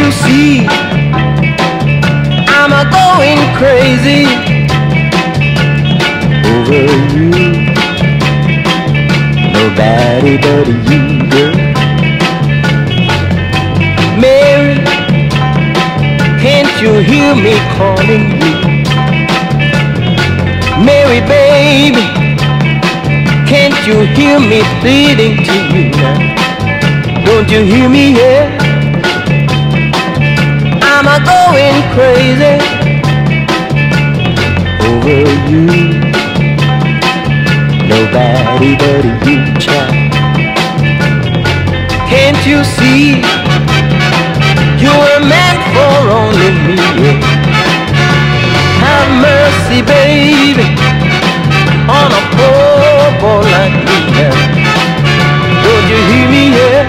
you see I'm going crazy over you? Nobody but you, girl. Mary, can't you hear me calling you? Mary, baby, can't you hear me pleading to you now? Don't you hear me here? I'm going crazy over you. Nobody but you, child. Can't you see you were meant for only me? Yeah. Have mercy, baby, on a poor boy like me. Yeah. Don't you hear me? Yeah.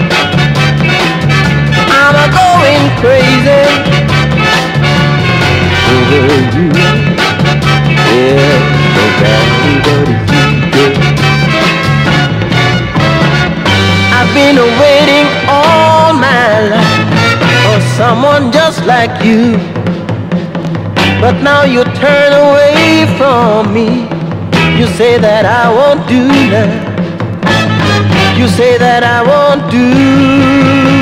I'm going crazy over you. Yeah, nobody but you. I've been waiting all my life for someone just like you, but now you turn away from me. You say that I won't do that. You say that I won't do